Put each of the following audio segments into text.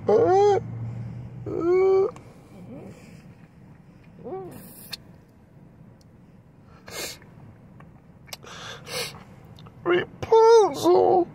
Rapunzel.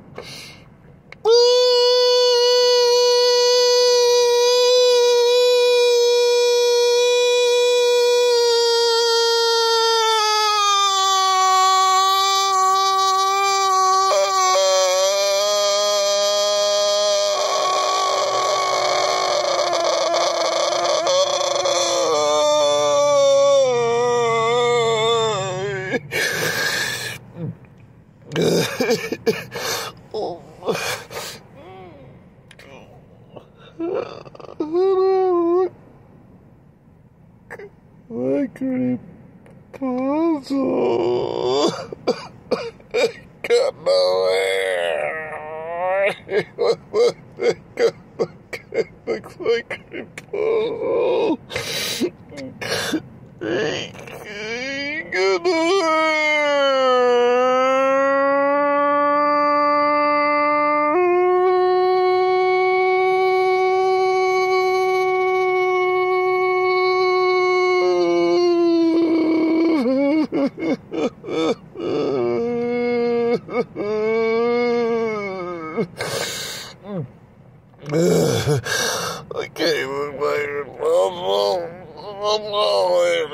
Like Rapunzel. Got no hair. Looks like Rapunzel. Got no I can't look like Rapunzel. I'm all in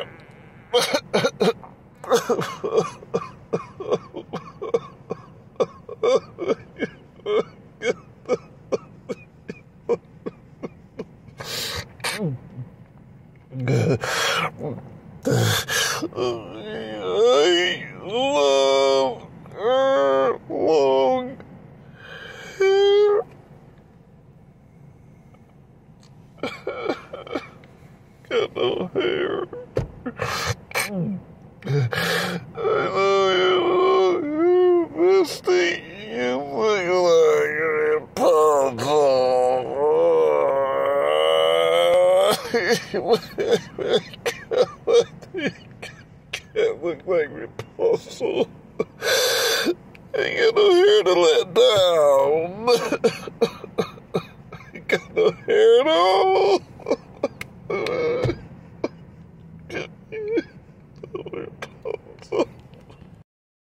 I love her long hair. Got no hair. I know you, Misty. You look like Rapunzel. Can't look like Rapunzel. Ain't got no hair to let down. Ain't got no hair at all.